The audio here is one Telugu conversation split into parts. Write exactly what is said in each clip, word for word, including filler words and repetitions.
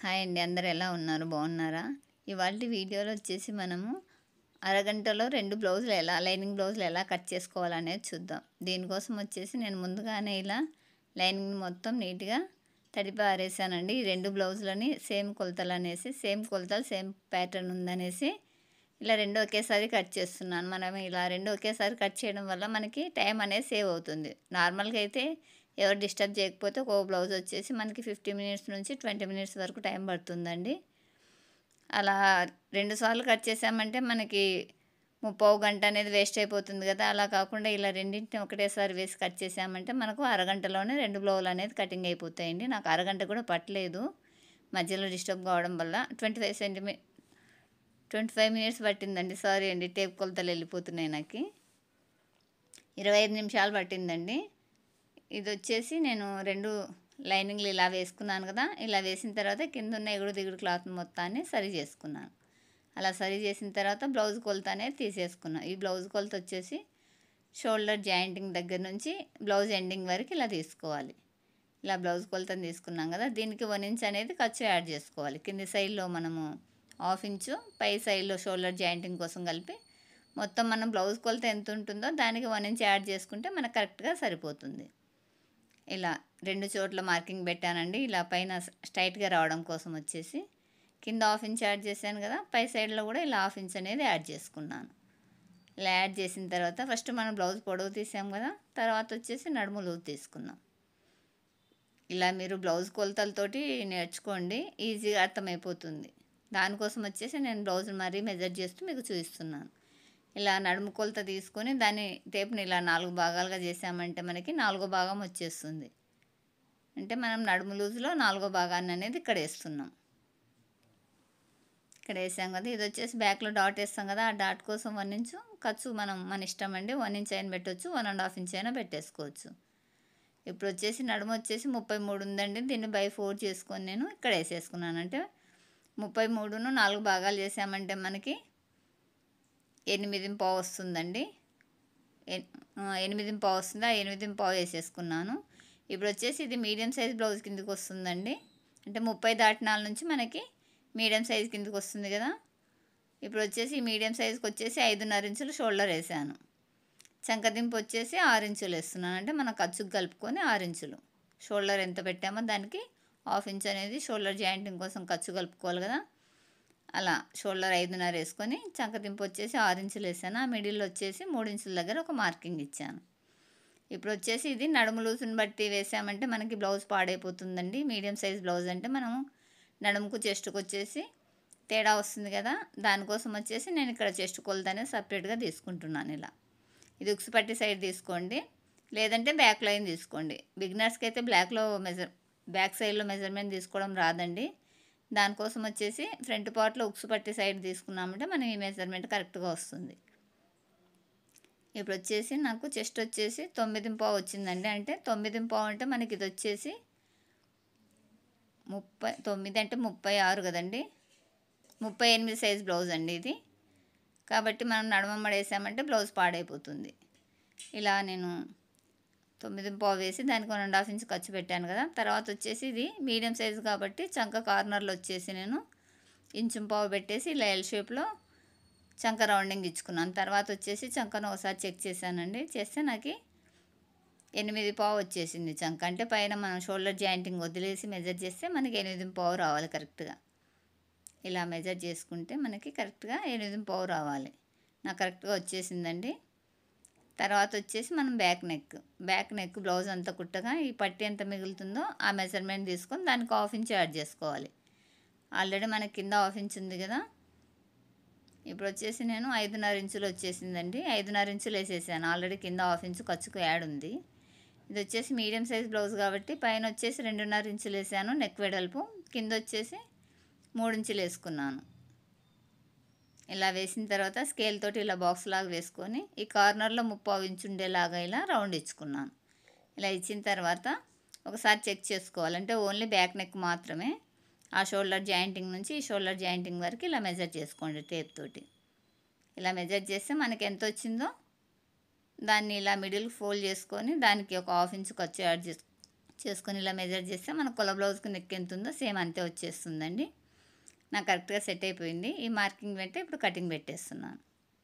హాయ్ అండి, అందరు ఎలా ఉన్నారు? బాగున్నారా? ఇవాళ వీడియోలో వచ్చేసి మనము అరగంటలో రెండు బ్లౌజులు ఎలా లైనింగ్ బ్లౌజులు ఎలా కట్ చేసుకోవాలనేది చూద్దాం. దీనికోసం వచ్చేసి నేను ముందుగానే ఇలా లైనింగ్ మొత్తం నీట్గా తడిపి ఆరేసానండి. ఈ రెండు బ్లౌజులని సేమ్ కొలతలు అనేసి సేమ్ కొలతలు సేమ్ ప్యాటర్న్ ఉందనేసి ఇలా రెండు ఒకేసారి కట్ చేస్తున్నాను. మనం ఇలా రెండు ఒకేసారి కట్ చేయడం వల్ల మనకి టైం అనేది సేవ్ అవుతుంది. నార్మల్గా అయితే ఎవరు డిస్టర్బ్ చేయకపోతే ఒక బ్లౌజ్ వచ్చేసి మనకి ఫిఫ్టీ మినిట్స్ నుంచి ట్వంటీ మినిట్స్ వరకు టైం పడుతుందండి. అలా రెండు సార్లు కట్ చేసామంటే మనకి ముప్పావు గంట అనేది వేస్ట్ అయిపోతుంది కదా. అలా కాకుండా ఇలా రెండింటిని ఒకటేసారి వేసి కట్ చేసామంటే మనకు అరగంటలోనే రెండు బ్లౌజులు అనేది కటింగ్ అయిపోతాయండి. నాకు అరగంట కూడా పట్టలేదు, మధ్యలో డిస్టర్బ్ కావడం వల్ల twenty five centi twenty five minutes పట్టిందండి. సారీ అండి, టేప్ కొలతలు వెళ్ళిపోతున్నాయి. నాకు ఇరవై ఐదు నిమిషాలు పట్టిందండి. ఇది వచ్చేసి నేను రెండు లైనింగ్లు ఇలా వేసుకున్నాను కదా. ఇలా వేసిన తర్వాత కింద ఉన్న ఎగుడు దిగుడు క్లాత్ మొత్తాన్ని సరి చేసుకున్నాను. అలా సరి చేసిన తర్వాత బ్లౌజ్ కొలత అనేది తీసేసుకున్నాను. ఈ బ్లౌజ్ కొలత వచ్చేసి షోల్డర్ జాయింటింగ్ దగ్గర నుంచి బ్లౌజ్ ఎండింగ్ వరకు ఇలా తీసుకోవాలి. ఇలా బ్లౌజ్ కొలతను తీసుకున్నాం కదా. దీనికి వన్ ఇంచ్ అనేది ఖర్చు యాడ్ చేసుకోవాలి. కింది సైడ్లో మనము హాఫ్ ఇంచు, పై సైడ్లో షోల్డర్ జాయింటింగ్ కోసం కలిపి మొత్తం మనం బ్లౌజ్ కొలత ఎంత ఉంటుందో దానికి వన్ ఇంచ్ యాడ్ చేసుకుంటే మనకు కరెక్ట్గా సరిపోతుంది. ఇలా రెండు చోట్ల మార్కింగ్ పెట్టానండి. ఇలా పైన స్ట్రైట్గా రావడం కోసం వచ్చేసి కింద హాఫ్ ఇంచ్ యాడ్ చేశాను కదా. పై సైడ్లో కూడా ఇలా హాఫ్ ఇంచ్ అనేది యాడ్ చేసుకున్నాను. ఇలా యాడ్ చేసిన తర్వాత ఫస్ట్ మనం బ్లౌజ్ పొడవు తీసాం కదా, తర్వాత వచ్చేసి నడుము లూజ్ తీసుకుందాం. ఇలా మీరు బ్లౌజ్ కొలతలతోటి నేర్చుకోండి, ఈజీగా అర్థమైపోతుంది. దానికోసం వచ్చేసి నేను బ్లౌజ్ మరీ మెజర్ చేస్తూ మీకు చూపిస్తున్నాను. ఇలా నడుము కొలత తీసుకొని దాన్ని టేప్ని ఇలా నాలుగు భాగాలుగా చేసామంటే మనకి నాలుగో భాగం వచ్చేస్తుంది. అంటే మనం నడుము లూజులో నాలుగో భాగాన్ని అనేది ఇక్కడ వేస్తున్నాం. ఇక్కడ వేసాం కదా. ఇది వచ్చేసి బ్యాక్లో డాట్ వేస్తాం కదా. ఆ డాట్ కోసం వన్ ఇంచు ఖర్చు మనం మన ఇష్టం అండి. వన్ ఇంచ్ అయినా పెట్టవచ్చు, వన్ అండ్ హాఫ్ ఇంచ్ అయినా పెట్టేసుకోవచ్చు. ఇప్పుడు వచ్చేసి నడుము వచ్చేసి ముప్పై మూడు ఉందండి. దీన్ని బై ఫోర్ చేసుకొని నేను ఇక్కడ వేసేసుకున్నాను. అంటే ముప్పై మూడును నాలుగు భాగాలు చేసామంటే మనకి ఎనిమిది పావు వస్తుందండి. ఎనిమిది పావు వస్తుంది. ఆ ఎనిమిది పావు వేసేసుకున్నాను. ఇప్పుడు వచ్చేసి ఇది మీడియం సైజ్ బ్లౌజ్ కిందకి వస్తుందండి. అంటే ముప్పై దాటినాల నుంచి మనకి మీడియం సైజ్ కిందకి వస్తుంది కదా. ఇప్పుడు వచ్చేసి మీడియం సైజ్కి వచ్చేసి ఐదున్నర ఇంచులు షోల్డర్ వేసాను. చంకదింపు వచ్చేసి ఆరు ఇంచులు వేస్తున్నాను. అంటే మన ఖర్చుకు కలుపుకొని ఆరు ఇంచులు షోల్డర్ ఎంత పెట్టామో దానికి హాఫ్ ఇంచ్ అనేది షోల్డర్ జాయింటింగ్ కోసం ఖర్చు కలుపుకోవాలి కదా. అలా షోల్డర్ ఐదున్నర వేసుకొని చంకదింపు వచ్చేసి ఆరు ఇంచులు వేసాను. ఆ మిడిల్లో వచ్చేసి మూడు ఇంచుల దగ్గర ఒక మార్కింగ్ ఇచ్చాను. ఇప్పుడు వచ్చేసి ఇది నడుము లూసుని బట్టి వేసామంటే మనకి బ్లౌజ్ పాడైపోతుందండి. మీడియం సైజ్ బ్లౌజ్ అంటే మనము నడుముకు చెస్ట్కి వచ్చేసి తేడా వస్తుంది కదా. దానికోసం వచ్చేసి నేను ఇక్కడ చెస్ట్ కొలత అనేది సపరేట్గా తీసుకుంటున్నాను. ఇలా ఇది ఉక్స్ పట్టి సైడ్ తీసుకోండి, లేదంటే బ్యాక్ లైన్ తీసుకోండి. బిగినర్స్కి అయితే బ్లాక్లో మెజర్ బ్యాక్ సైడ్లో మెజర్మెంట్ తీసుకోవడం రాదండి. దానికోసం వచ్చేసి ఫ్రంట్ పార్ట్లో ఉక్స్ పట్టి సైడ్ తీసుకున్నామంటే మనం ఈ మెజర్మెంట్ కరెక్ట్గా వస్తుంది. ఇప్పుడు వచ్చేసి నాకు చెస్ట్ వచ్చేసి తొమ్మిది పావు వచ్చిందండి. అంటే తొమ్మిది పావు అంటే మనకి ఇది వచ్చేసి ముప్పై తొమ్మిది అంటే ముప్పై ఆరు కదండి. ముప్పై ఎనిమిది సైజ్ బ్లౌజ్ అండి ఇది. కాబట్టి మనం నడుమమ్మడి వేసామంటే బ్లౌజ్ పాడైపోతుంది. ఇలా నేను తొమ్మిది పావు వేసి దానికి వన్ అండ్ హాఫ్ ఇంచ్ ఖర్చు పెట్టాను కదా. తర్వాత వచ్చేసి ఇది మీడియం సైజు కాబట్టి చంక కార్నర్లో వచ్చేసి నేను ఇంచు పావు పెట్టేసి ఇలా ఎల్ షేప్లో చంక రౌండింగ్ ఇచ్చుకున్నాను. తర్వాత వచ్చేసి చంకను ఒకసారి చెక్ చేశానండి. చేస్తే నాకు ఎనిమిది పావు వచ్చేసింది చంక. అంటే పైన మనం షోల్డర్ జాయింటింగ్ వదిలేసి మెజర్ చేస్తే మనకి ఎనిమిది పావు రావాలి కరెక్ట్గా. ఇలా మెజర్ చేసుకుంటే మనకి కరెక్ట్గా ఎనిమిది పావు రావాలి. నాకు కరెక్ట్గా వచ్చేసిందండి. తర్వాత వచ్చేసి మనం back neck back neck blouse అంతా కుట్టగా ఈ పట్టి ఎంత మిగులుతుందో ఆ మెజర్మెంట్ తీసుకొని దానికి హాఫ్ ఇంచ్ యాడ్ చేసుకోవాలి. ఆల్రెడీ మనకి కింద హాఫ్ ఇంచ్ ఉంది కదా. ఇప్పుడు వచ్చేసి నేను ఐదున్నర ఇంచులు వచ్చేసిందండి. ఐదున్నర ఇంచులు వేసేసాను. ఆల్రెడీ కింద హాఫ్ ఇంచు ఖర్చుకు యాడ్ ఉంది. ఇది వచ్చేసి మీడియం సైజ్ బ్లౌజ్ కాబట్టి పైన వచ్చేసి రెండున్నర ఇంచులు వేసాను నెక్ వెడల్పు, కింద వచ్చేసి మూడు ఇంచులు వేసుకున్నాను. ఇలా వేసిన తర్వాత స్కేల్ తోటి ఇలా బాక్స్ లాగా వేసుకొని ఈ కార్నర్లో ముప్పావు ఇంచు ఉండేలాగా ఇలా రౌండ్ ఇచ్చుకున్నాను. ఇలా ఇచ్చిన తర్వాత ఒకసారి చెక్ చేసుకోవాలి. అంటే ఓన్లీ బ్యాక్ నెక్ మాత్రమే. ఆ షోల్డర్ జాయింటింగ్ నుంచి ఈ షోల్డర్ జాయింటింగ్ వరకు ఇలా మెజర్ చేసుకోండి టేప్ తోటి. ఇలా మెజర్ చేస్తే మనకి ఎంత వచ్చిందో దాన్ని ఇలా మిడిల్ ఫోల్డ్ చేసుకొని దానికి ఒక హాఫ్ ఇంచ్ ఖర్చు యాడ్ చేసు చేసుకొని ఇలా మెజర్ చేస్తే మన కొల బ్లౌజ్కి నెక్ ఎంత ఉందో సేమ్ అంతే వచ్చేస్తుందండి. నాకు కరెక్ట్గా సెట్ అయిపోయింది. ఈ మార్కింగ్ వెంట ఇప్పుడు కటింగ్ పెట్టేస్తున్నాను.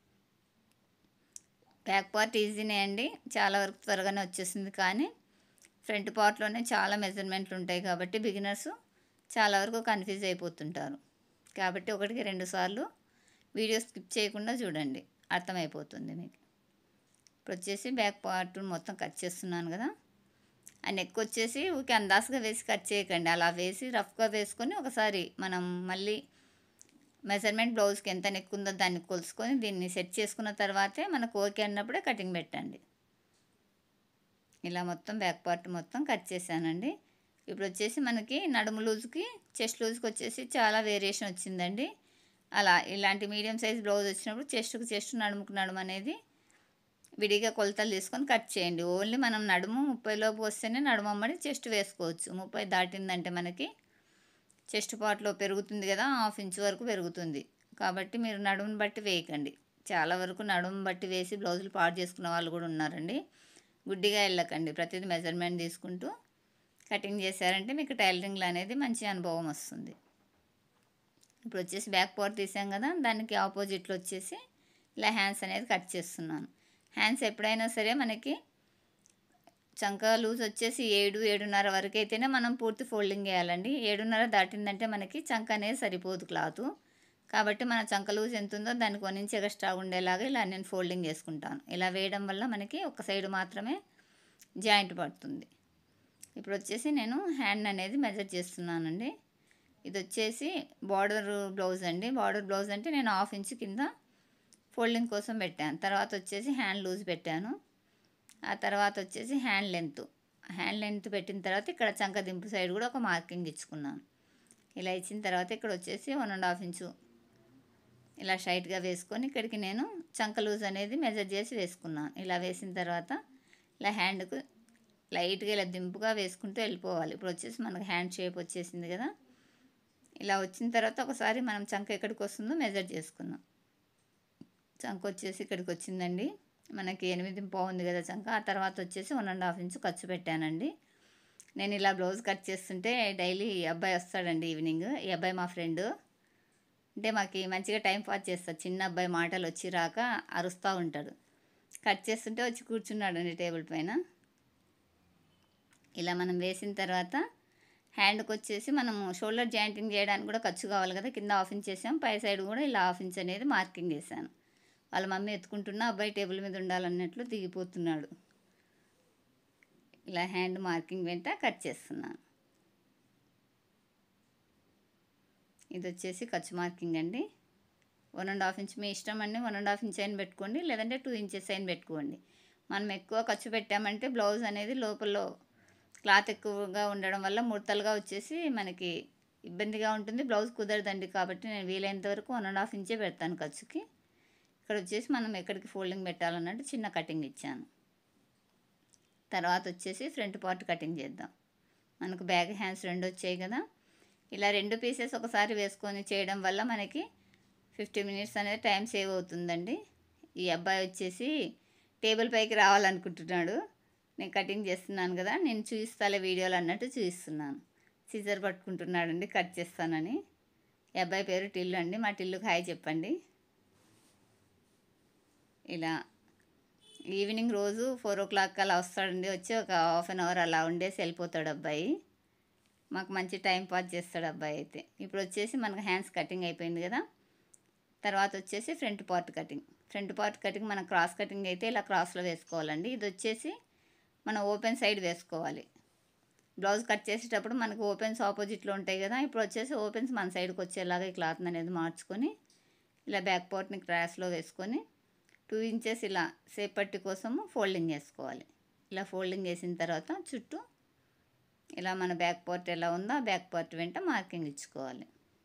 బ్యాక్ పార్ట్ ఈజీనే అండి, చాలా వరకు త్వరగానే వచ్చేసింది. కానీ ఫ్రంట్ పార్ట్లోనే చాలా మెజర్మెంట్లు ఉంటాయి కాబట్టి బిగినర్స్ చాలా వరకు కన్ఫ్యూజ్ అయిపోతుంటారు. కాబట్టి ఒకటికి రెండు సార్లు వీడియో స్కిప్ చేయకుండా చూడండి, అర్థమైపోతుంది మీకు. ఇప్పుడు వచ్చేసి బ్యాక్ పార్ట్ మొత్తం కట్ చేస్తున్నాను కదా. ఆ నెక్ వచ్చేసి ఊరికే అందాసుగా వేసి కట్ చేయకండి, అలా వేసి రఫ్గా వేసుకొని ఒకసారి మనం మళ్ళీ మెజర్మెంట్ బ్లౌజ్కి ఎంత నెక్ ఉందో దాన్ని కొలుసుకొని దీన్ని సెట్ చేసుకున్న తర్వాతే మనకు ఓకే అన్నప్పుడే కటింగ్ పెట్టండి. ఇలా మొత్తం బ్యాక్ పార్ట్ మొత్తం కట్ చేశానండి. ఇప్పుడు వచ్చేసి మనకి నడుము లూజ్కి చెస్ట్ లూజ్కి వచ్చేసి చాలా వేరియేషన్ వచ్చిందండి. అలా ఇలాంటి మీడియం సైజ్ బ్లౌజ్ వచ్చినప్పుడు చెస్ట్కి చెస్ట్ నడుముకు నడుము అనేది విడిగా కొలతలు తీసుకొని కట్ చేయండి. ఓన్లీ మనం నడుము ముప్పైలోపు వస్తేనే నడుము అమ్మడి చెస్ట్ వేసుకోవచ్చు. ముప్పై దాటిందంటే మనకి చెస్ట్ పార్ట్లో పెరుగుతుంది కదా, హాఫ్ ఇంచ్ వరకు పెరుగుతుంది. కాబట్టి మీరు నడుముని బట్టి వేయకండి. చాలా వరకు నడుము బట్టి వేసి బ్లౌజులు పాడు చేసుకున్న వాళ్ళు కూడా ఉన్నారండి. గుడ్డిగా వెళ్ళకండి, ప్రతిదీ మెజర్మెంట్ తీసుకుంటూ కటింగ్ చేశారంటే మీకు టైలరింగ్లో అనేది మంచి అనుభవం వస్తుంది. ఇప్పుడు వచ్చేసి బ్యాక్ పార్ట్ తీసాం కదా, దానికి ఆపోజిట్లో వచ్చేసి ఇలా హ్యాండ్స్ అనేది కట్ చేస్తున్నాను. హ్యాండ్స్ ఎప్పుడైనా సరే మనకి చంక లూజ్ వచ్చేసి ఏడు ఏడున్నర వరకు అయితేనే మనం పూర్తి ఫోల్డింగ్ చేయాలండి. ఏడున్నర దాటిందంటే మనకి చంక అనేది సరిపోదు క్లాత్. కాబట్టి మన చంక లూజ్ ఎంత ఉందో దానికి వన్ ఇంచ్ ఎక్స్ట్రా ఉండేలాగా ఇలా నేను ఫోల్డింగ్ చేసుకుంటాను. ఇలా వేయడం వల్ల మనకి ఒక సైడ్ మాత్రమే జాయింట్ పడుతుంది. ఇప్పుడు వచ్చేసి నేను హ్యాండ్ అనేది మెజర్ చేస్తున్నానండి. ఇది వచ్చేసి బార్డర్ బ్లౌజ్ అండి. బార్డర్ బ్లౌజ్ అంటే నేను హాఫ్ ఇంచ్ కింద ఫోల్డింగ్ కోసం పెట్టాను. తర్వాత వచ్చేసి హ్యాండ్ లూజ్ పెట్టాను. ఆ తర్వాత వచ్చేసి హ్యాండ్ లెంత్ హ్యాండ్ లెంత్ పెట్టిన తర్వాత ఇక్కడ చంక దింపు సైడ్ కూడా ఒక మార్కింగ్ ఇచ్చుకున్నాను. ఇలా ఇచ్చిన తర్వాత ఇక్కడ వచ్చేసి వన్ అండ్ హాఫ్ ఇంచు ఇలా స్ట్రైట్గా వేసుకొని ఇక్కడికి నేను చంక లూజ్ అనేది మెజర్ చేసి వేసుకున్నాను. ఇలా వేసిన తర్వాత ఇలా హ్యాండ్కు లైట్గా ఇలా దింపుగా వేసుకుంటూ వెళ్ళిపోవాలి. ఇప్పుడు వచ్చేసి మనకు హ్యాండ్ షేప్ వచ్చేసింది కదా. ఇలా వచ్చిన తర్వాత ఒకసారి మనం చంక ఎక్కడికి వస్తుందో మెజర్ చేసుకుందాం. చంక వచ్చేసి ఇక్కడికి వచ్చిందండి, మనకి ఎనిమిది బాగుంది కదా చంక. ఆ తర్వాత వచ్చేసి వన్ అండ్ హాఫ్ ఇంచు ఖర్చు పెట్టానండి. నేను ఇలా బ్లౌజ్ కట్ చేస్తుంటే డైలీ ఈ అబ్బాయి వస్తాడండి ఈవినింగ్. ఈ అబ్బాయి మా ఫ్రెండ్, అంటే మాకు మంచిగా టైం పాస్ చేస్తాడు. చిన్న అబ్బాయి మాటలు వచ్చి రాక అరుస్తూ ఉంటాడు. కట్ చేస్తుంటే వచ్చి కూర్చున్నాడండి టేబుల్ పైన. ఇలా మనం వేసిన తర్వాత హ్యాండ్కి వచ్చేసి మనము షోల్డర్ జాయింటింగ్ చేయడానికి కూడా ఖర్చు కావాలి కదా. కింద హాఫ్ ఇంచ్ వేసాం, పై సైడ్ కూడా ఇలా హాఫ్ ఇంచ్ అనేది మార్కింగ్ చేశాను. వాళ్ళ మమ్మీ ఎత్తుకుంటున్నా అబ్బాయి టేబుల్ మీద ఉండాలన్నట్లు దిగిపోతున్నాడు. ఇలా హ్యాండ్ మార్కింగ్ వెంట కట్ చేస్తున్నాను. ఇది వచ్చేసి ఖర్చు మార్కింగ్ అండి. వన్ అండ్ హాఫ్ ఇంచ్ మీ ఇష్టం అండి. వన్ అండ్ హాఫ్ ఇంచ్ అయిన పెట్టుకోండి, లేదంటే టూ ఇంచెస్ అయిన పెట్టుకోండి. మనం ఎక్కువ ఖర్చు పెట్టామంటే బ్లౌజ్ అనేది లోపల క్లాత్ ఎక్కువగా ఉండడం వల్ల ముడతలుగా వచ్చేసి మనకి ఇబ్బందిగా ఉంటుంది, బ్లౌజ్ కుదరదండి. కాబట్టి నేను వీలైనంత వరకు వన్ అండ్ హాఫ్ ఇంచే పెడతాను ఖర్చుకి. ఇక్కడ వచ్చేసి మనం ఎక్కడికి ఫోల్డింగ్ పెట్టాలన్నట్టు చిన్న కటింగ్ ఇచ్చాను. తర్వాత వచ్చేసి ఫ్రంట్ పార్ట్ కటింగ్ చేద్దాం. మనకు బ్యాక్ హ్యాండ్స్ రెండు వచ్చాయి కదా. ఇలా రెండు పీసెస్ ఒకసారి వేసుకొని చేయడం వల్ల మనకి ఫిఫ్టీ మినిట్స్ అనేది టైం సేవ్ అవుతుందండి. ఈ అబ్బాయి వచ్చేసి టేబుల్ పైకి రావాలనుకుంటున్నాడు. నేను కటింగ్ చేస్తున్నాను కదా, నేను చూపిస్తాలే వీడియోలు అన్నట్టు చూపిస్తున్నాను. సిజర్ పట్టుకుంటున్నాడండి కట్ చేస్తానని. ఈ అబ్బాయి పేరు టిల్లు అండి. మా టిల్లుకి హాయ్ చెప్పండి. ఇలా ఈవినింగ్ రోజు ఫోర్ ఓ క్లాక్ అలా వస్తాడండి. వచ్చి ఒక హాఫ్ అన్ అవర్ అలా ఉండేసి వెళ్ళిపోతాడు అబ్బాయి. మాకు మంచి టైం పాస్ చేస్తాడు అబ్బాయి అయితే. ఇప్పుడు వచ్చేసి మనకు హ్యాండ్స్ కటింగ్ అయిపోయింది కదా. తర్వాత వచ్చేసి front part cutting. Front part cutting మన క్రాస్ కటింగ్ అయితే ఇలా క్రాస్లో వేసుకోవాలండి. ఇది వచ్చేసి మనం ఓపెన్ సైడ్ వేసుకోవాలి. బ్లౌజ్ కట్ చేసేటప్పుడు మనకు ఓపెన్స్ ఆపోజిట్లో ఉంటాయి కదా. ఇప్పుడు వచ్చేసి ఓపెన్స్ మన సైడ్కి వచ్చేలాగా ఈ క్లాత్ అనేది మార్చుకొని ఇలా బ్యాక్ పార్ట్ని క్రాస్లో వేసుకొని టూ ఇంచెస్ ఇలా సేప్ పట్టి కోసము ఫోల్డింగ్ చేసుకోవాలి. ఇలా ఫోల్డింగ్ చేసిన తర్వాత చుట్టూ ఇలా మన బ్యాక్ పార్ట్ ఎలా ఉందో ఆ బ్యాక్ పార్ట్ వెంట మార్కింగ్ ఇచ్చుకోవాలి.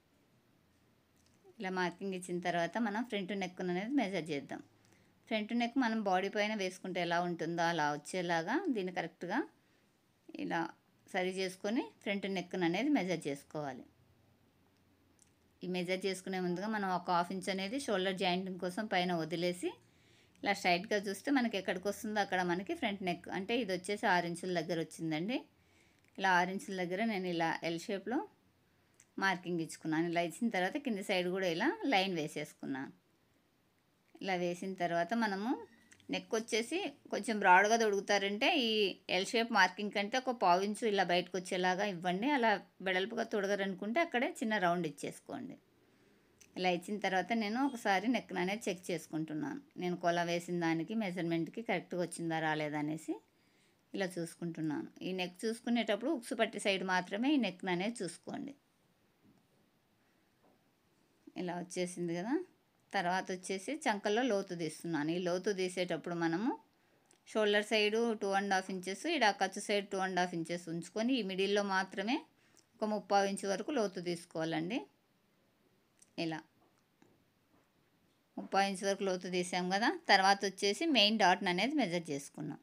ఇలా మార్కింగ్ ఇచ్చిన తర్వాత మనం ఫ్రంట్ నెక్ అనేది మెజర్ చేద్దాం. ఫ్రంట్ నెక్ మనం బాడీ పైన వేసుకుంటే ఎలా ఉంటుందో అలా వచ్చేలాగా దీన్ని కరెక్ట్గా ఇలా సరి చేసుకొని ఫ్రంట్ నెక్ అనేది మెజర్ చేసుకోవాలి. ఈ మెజర్ చేసుకునే ముందుగా మనం ఒక హాఫ్ ఇంచ్ అనేది షోల్డర్ జాయింటింగ్ కోసం పైన వదిలేసి ఇలా స్ట్రైట్గా చూస్తే మనకి ఎక్కడికి వస్తుందో అక్కడ మనకి ఫ్రంట్ నెక్ అంటే ఇది వచ్చేసి ఆరు ఇంచుల దగ్గర వచ్చిందండి. ఇలా ఆరు ఇంచుల దగ్గర నేను ఇలా ఎల్ షేప్లో మార్కింగ్ ఇచ్చుకున్నాను. ఇలా ఇచ్చిన తర్వాత కింది సైడ్ కూడా ఇలా లైన్ వేసేసుకున్నాను. ఇలా వేసిన తర్వాత మనము నెక్ వచ్చేసి కొంచెం బ్రాడ్గా తొడుగుతారంటే ఈ ఎల్ షేప్ మార్కింగ్ కంటే ఒక పావించు ఇలా బయటకు వచ్చేలాగా ఇవ్వండి. అలా వెడల్పుగా తొడగరనుకుంటే అక్కడే చిన్న రౌండ్ ఇచ్చేసుకోండి. ఇలా ఇచ్చిన తర్వాత నేను ఒకసారి నెక్ అనేది చెక్ చేసుకుంటున్నాను. నేను కొల వేసిన దానికి మెజర్మెంట్కి కరెక్ట్గా వచ్చిందా రాలేదా అనేసి ఇలా చూసుకుంటున్నాను. ఈ నెక్ చూసుకునేటప్పుడు ఉక్సు పట్టి సైడ్ మాత్రమే ఈ నెక్ అనేది చూసుకోండి. ఇలా వచ్చేసింది కదా. తర్వాత వచ్చేసి చంకల్లో లోతు తీస్తున్నాను. ఈ లోతు తీసేటప్పుడు మనము shoulder side two and half inches, ఇక్కడ ఖర్చు side two and half inches ఉంచుకొని ఈ మిడిల్లో మాత్రమే ఒక ముప్పావు ఇంచు వరకు లోతు తీసుకోవాలండి. ఇలా ముప్పావు ఇంచు వరకు లోతు తీసాం కదా. తర్వాత వచ్చేసి మెయిన్ డాట్ని అనేది మెజర్ చేసుకున్నాం.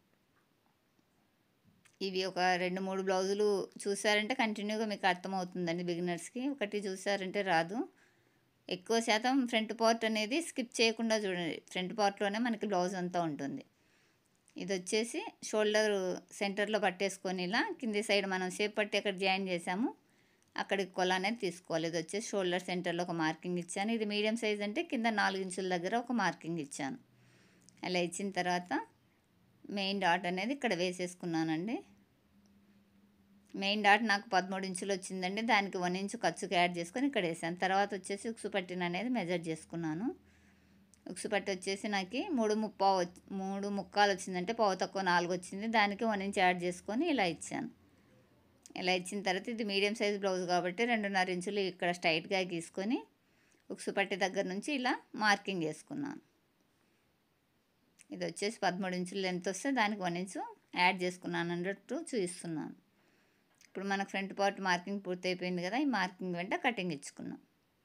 ఇవి ఒక రెండు మూడు బ్లౌజులు చూసారంటే కంటిన్యూగా మీకు అర్థమవుతుందండి బిగినర్స్కి. ఒకటి చూసారంటే రాదు. ఎక్కువ శాతం ఫ్రంట్ పార్ట్ అనేది స్కిప్ చేయకుండా చూడండి. ఫ్రంట్ పార్ట్లోనే మనకి బ్లౌజ్ అంతా ఉంటుంది. ఇది వచ్చేసి షోల్డర్ సెంటర్లో పట్టేసుకొని ఇలా కింది సైడ్ మనం షేప్ పట్టి అక్కడ జాయిన్ చేసాము అక్కడికి కొల అనేది తీసుకోవాలి. ఇది వచ్చేసి షోల్డర్ సెంటర్లో ఒక మార్కింగ్ ఇచ్చాను. ఇది మీడియం సైజ్ అంటే కింద నాలుగు ఇంచుల దగ్గర ఒక మార్కింగ్ ఇచ్చాను. అలా ఇచ్చిన తర్వాత మెయిన్ డాట్ అనేది ఇక్కడ వేసేసుకున్నానండి. మెయిన్ డాట్ నాకు పదమూడు ఇంచులు వచ్చిందండి. దానికి వన్ ఇంచు ఖర్చుకి యాడ్ చేసుకొని ఇక్కడ వేసాను. తర్వాత వచ్చేసి ఉక్సు పట్టిన అనేది మెజర్ చేసుకున్నాను. ఉక్సు పట్టి వచ్చేసి నాకు మూడు ముప్పావు మూడు ముక్కాలు వచ్చిందంటే పావు తక్కువ నాలుగు వచ్చింది. దానికి వన్ ఇంచ్ యాడ్ చేసుకొని ఇలా ఇచ్చాను. ఇలా ఇచ్చిన తర్వాత ఇది మీడియం సైజ్ బ్లౌజ్ కాబట్టి రెండున్నర ఇంచులు ఇక్కడ స్ట్రైట్గా గీసుకొని ఉక్సు పట్టి దగ్గర నుంచి ఇలా మార్కింగ్ వేసుకున్నాను. ఇది వచ్చేసి పదమూడు ఇంచులు లెంత్ వస్తే దానికి వన్ ఇంచు యాడ్ చేసుకున్నాను అన్నట్టు చూపిస్తున్నాను. ఇప్పుడు మనకు ఫ్రంట్ పార్ట్ మార్కింగ్ పూర్తి అయిపోయింది కదా. ఈ మార్కింగ్ వెంట కటింగ్ ఇచ్చుకున్నాం.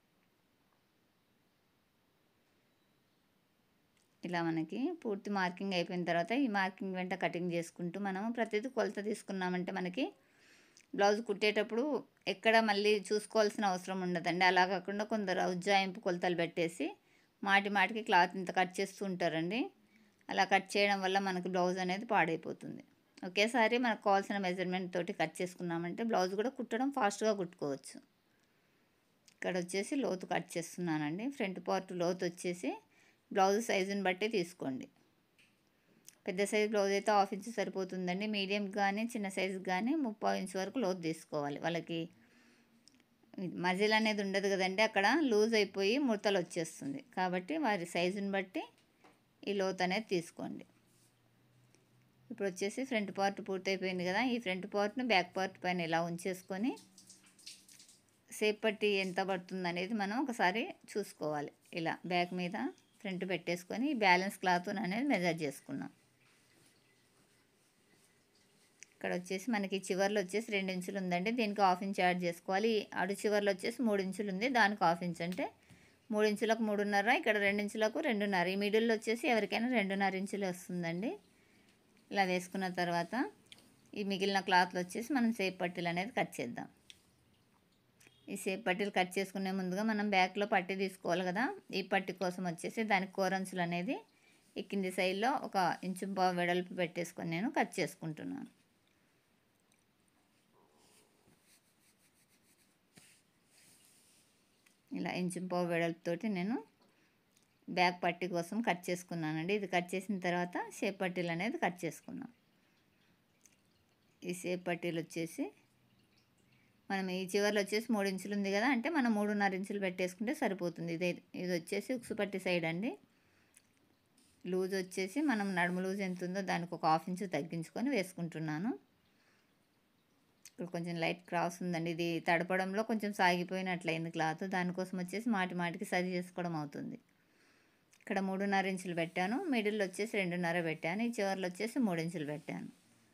ఇలా మనకి పూర్తి మార్కింగ్ అయిపోయిన తర్వాత ఈ మార్కింగ్ వెంట కటింగ్ చేసుకుంటూ మనము ప్రతిదీ కొలత తీసుకున్నామంటే మనకి బ్లౌజ్ కుట్టేటప్పుడు ఎక్కడ మళ్ళీ చూసుకోవాల్సిన అవసరం ఉండదండి. అలా కాకుండా కొందరు ఉజ్జాయింపు కొలతలు పెట్టేసి మాటి మాటికి క్లాత్ ఇంత కట్ చేస్తూ ఉంటారండి. అలా కట్ చేయడం వల్ల మనకి బ్లౌజ్ అనేది పాడైపోతుంది. ఒకేసారి మనకు కావాల్సిన మెజర్మెంట్ తోటి కట్ చేసుకున్నామంటే బ్లౌజ్ కూడా కుట్టడం ఫాస్ట్గా కుట్టుకోవచ్చు. ఇక్కడ వచ్చేసి లోతు కట్ చేస్తున్నానండి. ఫ్రంట్ పార్ట్ లోతు వచ్చేసి బ్లౌజ్ సైజుని బట్టి తీసుకోండి. పెద్ద సైజు బ్లౌజ్ అయితే హాఫ్ ఇంచ్ సరిపోతుందండి. మీడియం కానీ చిన్న సైజు కానీ ముప్పావు ఇంచ్ వరకు లోతు తీసుకోవాలి. వాళ్ళకి మజిల్ అనేది ఉండదు కదండి, అక్కడ లూజ్ అయిపోయి ముడతలు వచ్చేస్తుంది. కాబట్టి వారి సైజుని బట్టి ఈ లోతు అనేది తీసుకోండి. ఇప్పుడు వచ్చేసి ఫ్రంట్ పార్ట్ పూర్తయిపోయింది కదా. ఈ ఫ్రంట్ పార్ట్ను బ్యాక్ పార్ట్ పైన ఇలా ఉంచేసుకొని షేప్ పట్టి ఎంత పడుతుంది అనేది మనం ఒకసారి చూసుకోవాలి. ఇలా బ్యాక్ మీద ఫ్రంట్ పెట్టేసుకొని బ్యాలెన్స్ క్లాత్ అనేది మెజర్ చేసుకున్నాం. ఇక్కడ వచ్చేసి మనకి చివర్లో వచ్చేసి రెండు ఇంచులు ఉందండి. దీనికి హాఫ్ ఇంచ్ యాడ్ చేసుకోవాలి. అడు చివర్లో వచ్చేసి మూడు ఇంచులు ఉంది. దానికి హాఫ్ ఇంచ్ అంటే మూడు ఇంచులకు మూడున్నర, ఇక్కడ రెండు ఇంచులకు రెండున్నర. ఈ మిడిల్లో వచ్చేసి ఎవరికైనా రెండున్నర ఇంచులు వస్తుందండి. ఇలా వేసుకున్న తర్వాత ఈ మిగిలిన క్లాత్లు వచ్చేసి మనం షేప్ పట్టీలు అనేది కట్ చేద్దాం. ఈ షేప్ పట్టీలు కట్ చేసుకునే ముందుగా మనం బ్యాక్లో పట్టీ తీసుకోవాలి కదా. ఈ పట్టీ కోసం వచ్చేసి దానికి కోరంచులు అనేది ఈ కింది సైడ్లో ఒక ఇంచు పావు వెడల్పు పెట్టేసుకొని నేను కట్ చేసుకుంటున్నాను. ఇలా ఇంచు పావు వెడల్పుతోటి నేను బ్యాక్ పట్టీ కోసం కట్ చేసుకున్నానండి. ఇది కట్ చేసిన తర్వాత షేప్ పట్టీలు అనేది కట్ చేసుకున్నాం. ఈ షేప్ పట్టీలు వచ్చేసి మనం ఈ చివర్లో వచ్చేసి మూడు ఇంచులు ఉంది కదా, అంటే మనం మూడున్నర ఇంచులు పెట్టేసుకుంటే సరిపోతుంది. ఇది ఇది వచ్చేసి ఉక్సు పట్టి సైడ్ అండి. లూజ్ వచ్చేసి మనం నడుము లూజ్ ఎంత ఉందో దానికి ఒక హాఫ్ ఇంచు తగ్గించుకొని వేసుకుంటున్నాను. ఇక్కడ కొంచెం లైట్ క్రాస్ ఉందండి. ఇది తడపడంలో కొంచెం సాగిపోయినట్లయింది క్లాత్. దానికోసం వచ్చేసి మాటి మాటికి సరి చేసుకోవడం అవుతుంది. ఇక్కడ మూడున్నర ఇంచులు పెట్టాను. మిడిల్లో వచ్చేసి రెండున్నర పెట్టాను. ఈ చివర్లో వచ్చేసి మూడు ఇంచులు పెట్టాను.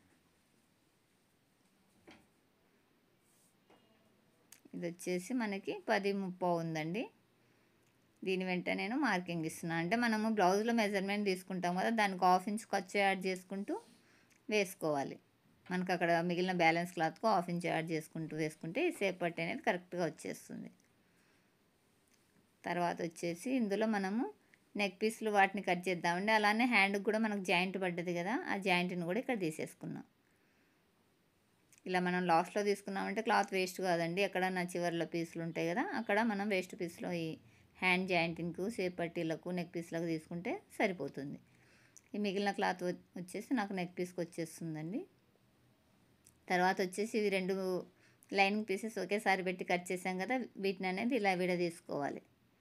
ఇది వచ్చేసి మనకి పది ముప్పావు ఉందండి. దీని వెంట నేను మార్కింగ్ ఇస్తున్నాను. అంటే మనము బ్లౌజ్లో మెజర్మెంట్ తీసుకుంటాం కదా, దానికి హాఫ్ ఇంచ్ ఖర్చు యాడ్ చేసుకుంటూ వేసుకోవాలి. మనకు అక్కడ మిగిలిన బ్యాలెన్స్ క్లాత్కు హాఫ్ ఇంచ్ యాడ్ చేసుకుంటూ వేసుకుంటే ఈ షేప్ పట్టి అనేది కరెక్ట్గా వచ్చేస్తుంది. తర్వాత వచ్చేసి ఇందులో మనము నెక్ పీస్లు వాటిని కట్ చేద్దామండి. అలానే హ్యాండ్కి కూడా మనకు జాయింట్ పడ్డది కదా, ఆ జాయింట్ని కూడా ఇక్కడ తీసేసుకున్నాం. ఇలా మనం లాస్ట్లో తీసుకున్నామంటే క్లాత్ వేస్ట్ కాదండి. ఎక్కడన్నా చివర్లో పీసులు ఉంటాయి కదా, అక్కడ మనం వేస్ట్ పీస్లో ఈ హ్యాండ్ జాయింటింగ్కు, షేప్ పట్టీలకు, నెక్ పీస్లకు తీసుకుంటే సరిపోతుంది. ఈ మిగిలిన క్లాత్ వచ్చేసి నాకు నెక్ పీస్కి వచ్చేస్తుందండి. తర్వాత వచ్చేసి ఇవి రెండు లైనింగ్ పీసెస్ ఒకేసారి పెట్టి కట్ చేసాం కదా, వీటిని అనేది ఇలా విడదీసుకోవాలి.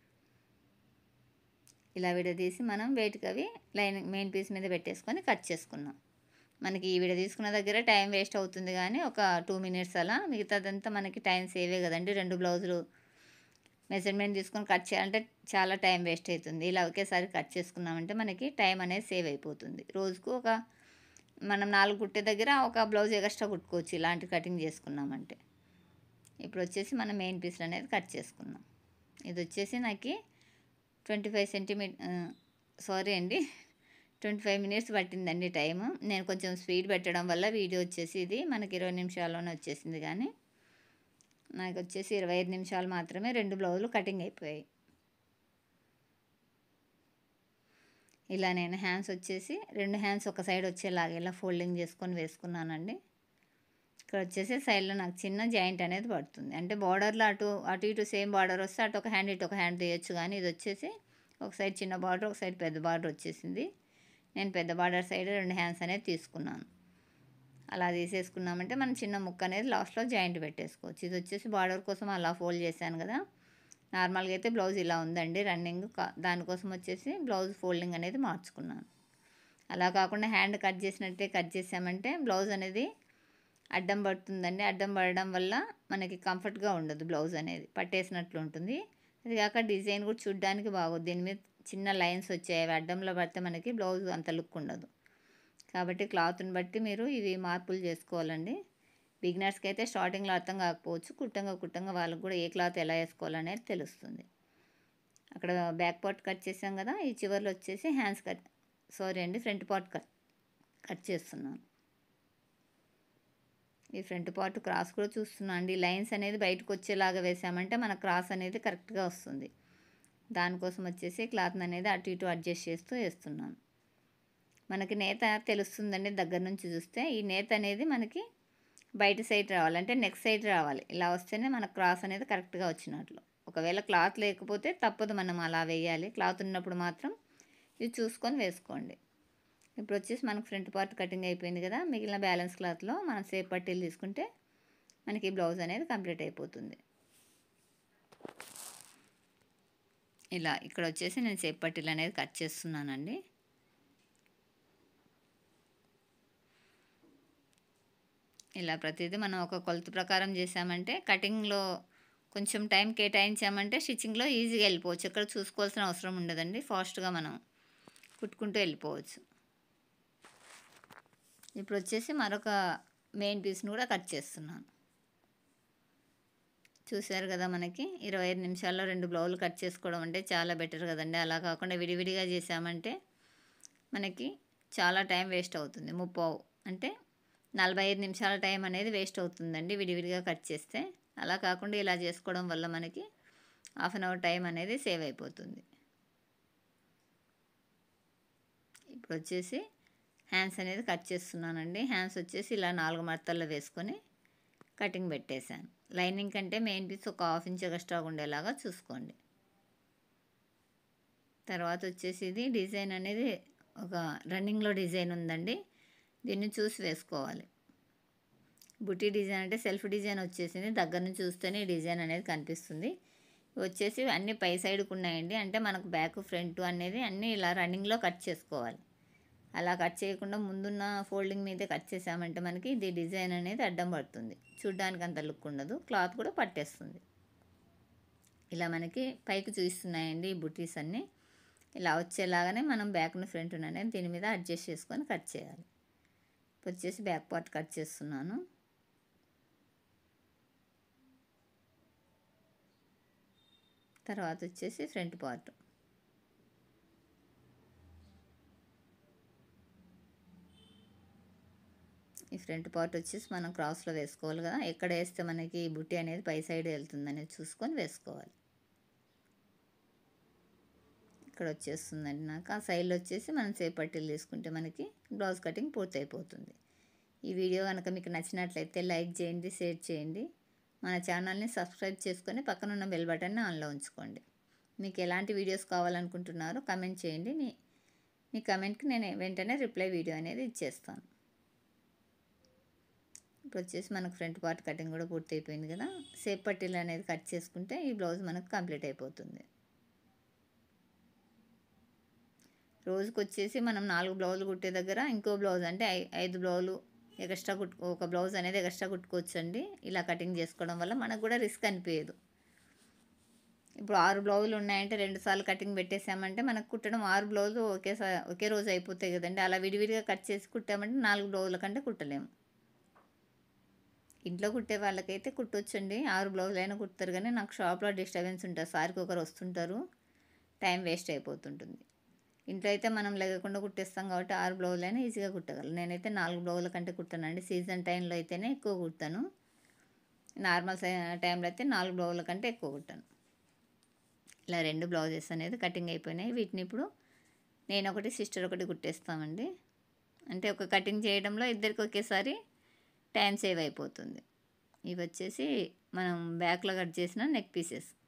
ఇలా విడదీసి మనం వెయిట్కి అవి లైనింగ్ మెయిన్ పీస్ మీద పెట్టేసుకొని కట్ చేసుకున్నాం. మనకి ఈ విడ తీసుకున్న దగ్గర టైం వేస్ట్ అవుతుంది, కానీ ఒక టూ మినిట్స్ అలా, మిగతాదంతా మనకి టైం సేవే కదండి. రెండు బ్లౌజులు మెజర్మెంట్ తీసుకొని కట్ చేయాలంటే చాలా టైం వేస్ట్ అవుతుంది. ఇలా ఒకేసారి కట్ చేసుకున్నామంటే మనకి టైం అనేది సేవ్ అయిపోతుంది. రోజుకు ఒక మనం నాలుగు కుట్టే దగ్గర ఒక బ్లౌజ్ ఎక్స్ట్రా కుట్టుకోవచ్చు ఇలాంటి కటింగ్ చేసుకున్నామంటే. ఇప్పుడు వచ్చేసి మనం మెయిన్ పీస్లు అనేది కట్ చేసుకున్నాం. ఇది వచ్చేసి నాకు ట్వంటీ ఫైవ్ సెంటీమీటర్ సారీ అండి ట్వంటీ ఫైవ్ మినిట్స్ పట్టిందండి టైము. నేను కొంచెం స్పీడ్ పెట్టడం వల్ల వీడియో వచ్చేసి ఇది మనకి ఇరవై నిమిషాల్లోనే వచ్చేసింది, కానీ నాకు వచ్చేసి ఇరవై ఐదు నిమిషాలు మాత్రమే రెండు బ్లౌజులు కటింగ్ అయిపోయాయి. ఇలా నేను హ్యాండ్స్ వచ్చేసి రెండు హ్యాండ్స్ ఒక సైడ్ వచ్చేలాగా ఇలా ఫోల్డింగ్ చేసుకొని వేసుకున్నానండి. ఇక్కడ వచ్చేసి సైడ్లో నాకు చిన్న జాయింట్ అనేది పడుతుంది. అంటే బార్డర్లో అటు అటు ఇటు సేమ్ బార్డర్ వస్తే అటు ఒక హ్యాండ్ ఇటు ఒక హ్యాండ్ తీయచ్చు, కానీ ఇది వచ్చేసి ఒక సైడ్ చిన్న బార్డర్, ఒక సైడ్ పెద్ద బార్డర్ వచ్చేసింది. నేను పెద్ద బార్డర్ సైడ్ రెండు హ్యాండ్స్ అనేది తీసుకున్నాను. అలా తీసేసుకున్నామంటే మనం చిన్న ముక్క అనేది లాస్ట్లో జాయింట్ పెట్టేసుకోవచ్చు. ఇది వచ్చేసి బార్డర్ కోసం అలా ఫోల్డ్ చేశాను కదా. నార్మల్గా అయితే బ్లౌజ్ ఇలా ఉందండి రన్నింగ్, దానికోసం వచ్చేసి బ్లౌజ్ ఫోల్డింగ్ అనేది మార్చుకున్నాను. అలా కాకుండా హ్యాండ్ కట్ చేసినట్టే కట్ చేసామంటే బ్లౌజ్ అనేది అడ్డం పడుతుందండి. అడ్డం పడడం వల్ల మనకి కంఫర్ట్గా ఉండదు, బ్లౌజ్ అనేది పట్టేసినట్లు ఉంటుంది. అది కాక డిజైన్ కూడా చూడడానికి బాగోదు. దీని మీద చిన్న లైన్స్ వచ్చాయి, అవి అడ్డంలో పడితే మనకి బ్లౌజ్ అంత లుక్ ఉండదు. కాబట్టి క్లాత్ని బట్టి మీరు ఇవి మార్పులు చేసుకోవాలండి. బిగినర్స్కి అయితే స్టార్టింగ్లో అర్థం కాకపోవచ్చు, కుట్టంగా కుట్టంగా వాళ్ళకి కూడా ఏ క్లాత్ ఎలా వేసుకోవాలనేది తెలుస్తుంది. అక్కడ బ్యాక్ పార్ట్ కట్ చేసాం కదా, ఈ చివర్లో వచ్చేసి హ్యాండ్స్ కట్ సారీ అండి ఫ్రంట్ పార్ట్ కట్ కట్ చేస్తున్నాను. ఈ ఫ్రంట్ పార్ట్ క్రాస్ కూడా చూస్తున్నాను అండి. లైన్స్ అనేది బయటకు వచ్చేలాగా వేసామంటే మన క్రాస్ అనేది కరెక్ట్గా వస్తుంది. దానికోసం వచ్చేసి క్లాత్ని అనేది అటు ఇటు అడ్జస్ట్ చేస్తూ వేస్తున్నాను. మనకి నేత తెలుస్తుందండి దగ్గర నుంచి చూస్తే. ఈ నేత అనేది మనకి బయట సైడ్ రావాలి, అంటే నెక్ సైడ్ రావాలి. ఇలా వస్తేనే మన క్రాస్ అనేది కరెక్ట్గా వచ్చినట్లు. ఒకవేళ క్లాత్ లేకపోతే తప్పదు, మనం అలా వేయాలి. క్లాత్ ఉన్నప్పుడు మాత్రం ఇది చూసుకొని వేసుకోండి. ఇప్పుడు వచ్చేసి మనకు ఫ్రంట్ పార్ట్ కటింగ్ అయిపోయింది కదా, మిగిలిన బ్యాలెన్స్ క్లాత్లో మనం షేప్ పట్టీలు తీసుకుంటే మనకి బ్లౌజ్ అనేది కంప్లీట్ అయిపోతుంది. ఇలా ఇక్కడ వచ్చేసి నేను షేప్ పట్టీలు అనేది కట్ చేస్తున్నానండి. ఇలా ప్రతిదీ మనం ఒక కొలత ప్రకారం చేసామంటే కటింగ్లో కొంచెం టైం కేటాయించామంటే స్టిచ్చింగ్లో ఈజీగా వెళ్ళిపోవచ్చు. ఎక్కడ చూసుకోవాల్సిన అవసరం ఉండదండి, ఫాస్ట్గా మనం కుట్టుకుంటూ వెళ్ళిపోవచ్చు. ఇప్పుడు వచ్చేసి మరొక మెయిన్ పీస్ని కూడా కట్ చేస్తున్నాను. చూసారు కదా, మనకి ఇరవై ఐదు నిమిషాల్లో రెండు బ్లౌజులు కట్ చేసుకోవడం అంటే చాలా బెటర్ కదండి. అలా కాకుండా విడివిడిగా చేసామంటే మనకి చాలా టైం వేస్ట్ అవుతుంది. ముప్పావు అంటే నలభై ఐదు నిమిషాల టైం అనేది వేస్ట్ అవుతుందండి విడివిడిగా కట్ చేస్తే. అలా కాకుండా ఇలా చేసుకోవడం వల్ల మనకి హాఫ్ అన్ అవర్ టైం అనేది సేవ్ అయిపోతుంది. ఇప్పుడు వచ్చేసి హ్యాండ్స్ అనేది కట్ చేస్తున్నానండి. హ్యాండ్స్ వచ్చేసి ఇలా నాలుగు మడతల్లో వేసుకొని కటింగ్ పెట్టేశాను. లైనింగ్ కంటే మెయిన్ పీస్ ఒక హాఫ్ ఇంచ్ ఎక్స్ట్రా ఉండేలాగా చూసుకోండి. తర్వాత వచ్చేసి ఇది డిజైన్ అనేది ఒక రన్నింగ్లో డిజైన్ ఉందండి, దీన్ని చూసి వేసుకోవాలి. బుటీ డిజైన్ అంటే సెల్ఫ్ డిజైన్ వచ్చేసింది, దగ్గర నుంచి చూస్తేనే ఈ డిజైన్ అనేది కనిపిస్తుంది. వచ్చేసి అన్నీ పై సైడ్కి ఉన్నాయండి, అంటే మనకు బ్యాక్ ఫ్రంట్ అనేది అన్నీ ఇలా రన్నింగ్లో కట్ చేసుకోవాలి. అలా కట్ చేయకుండా ముందున్న ఫోల్డింగ్ మీదే కట్ చేసామంటే మనకి ఇది డిజైన్ అనేది అడ్డం పడుతుంది, చూడ్డానికి అంత లుక్ ఉండదు, క్లాత్ కూడా పట్టేస్తుంది. ఇలా మనకి పైకి చూస్తున్నాయండి ఈ బుటీస్ అన్నీ. ఇలా వచ్చేలాగానే మనం బ్యాక్ను ఫ్రంట్ అనేది దీని మీద అడ్జస్ట్ చేసుకొని కట్ చేయాలి. వచ్చేసి బ్యాక్ పార్ట్ కట్ చేస్తున్నాను. తర్వాత వచ్చేసి ఫ్రంట్ పార్ట్. ఈ ఫ్రంట్ పార్ట్ వచ్చేసి మనం క్రాస్లో వేసుకోవాలి కదా, ఎక్కడ వేస్తే మనకి బుట్టి అనేది పై సైడ్ వెళ్తుందనేది చూసుకొని వేసుకోవాలి. ఇక్కడ వచ్చేస్తుందండి నాకు. ఆ సైడ్లో వచ్చేసి మనం షేప్ పట్టీలు తీసుకుంటే మనకి బ్లౌజ్ కటింగ్ పూర్తి అయిపోతుంది. ఈ వీడియో కనుక మీకు నచ్చినట్లయితే లైక్ చేయండి, షేర్ చేయండి. మన ఛానల్ని సబ్స్క్రైబ్ చేసుకొని పక్కనున్న బెల్ బటన్ని ఆన్లో ఉంచుకోండి. మీకు ఎలాంటి వీడియోస్ కావాలనుకుంటున్నారో కమెంట్ చేయండి. మీ మీ కమెంట్కి నేను వెంటనే రిప్లై వీడియో అనేది ఇచ్చేస్తాను. ఇప్పుడు వచ్చేసి మనకు ఫ్రంట్ పార్ట్ కటింగ్ కూడా పూర్తి అయిపోయింది కదా. సేప్ పట్టీలు అనేది కట్ చేసుకుంటే ఈ బ్లౌజ్ మనకు కంప్లీట్ అయిపోతుంది. రోజుకి వచ్చేసి మనం నాలుగు బ్లౌజులు కుట్టే దగ్గర ఇంకో బ్లౌజ్ అంటే ఐ ఐదు బ్లౌజులు ఎక్స్ట్రా కుట్టు ఒక బ్లౌజ్ అనేది ఎక్స్ట్రా కుట్టుకోవచ్చు అండి. ఇలా కటింగ్ చేసుకోవడం వల్ల మనకు కూడా రిస్క్ అనిపించదు. ఇప్పుడు ఆరు బ్లౌజులు ఉన్నాయంటే రెండు సార్లు కటింగ్ పెట్టేసామంటే మనకు కుట్టడం ఆరు బ్లౌజులు ఒకేసారి ఒకే రోజు అయిపోతాయి కదండి. అలా విడివిడిగా కట్ చేసి కుట్టామంటే నాలుగు బ్లౌజుల కంటే కుట్టలేము. ఇంట్లో కుట్టే వాళ్ళకైతే కుట్టొచ్చండి, ఆరు బ్లౌజులు అయినా కుడతారు. కానీ నాకు షాప్లో డిస్టర్బెన్స్ ఉంటుంది, సారికి ఒకరు వస్తుంటారు, టైం వేస్ట్ అయిపోతుంటుంది. ఇంట్లో అయితే మనం లేకుండా కుట్టేస్తాం కాబట్టి ఆరు బ్లౌజులు అయినా ఈజీగా కుట్టగలను. నేనైతే నాలుగు బ్లౌజుల కంటే కుట్టానండి. సీజన్ టైంలో అయితేనే ఎక్కువ కుడతాను, నార్మల్ టైంలో అయితే నాలుగు బ్లౌజుల కంటే ఎక్కువ కుట్టాను. ఇలా రెండు బ్లౌజెస్ అనేది కటింగ్ అయిపోయినాయి. వీటిని ఇప్పుడు నేను ఒకటి, సిస్టర్ ఒకటి కుట్టేస్తామండి. అంటే ఒక కటింగ్ చేయడంలో ఇద్దరికి ఒకేసారి టైం సేవ్ అయిపోతుంది. ఇవి వచ్చేసి మనం బ్యాక్లో కట్ చేసిన నెక్ పీసెస్.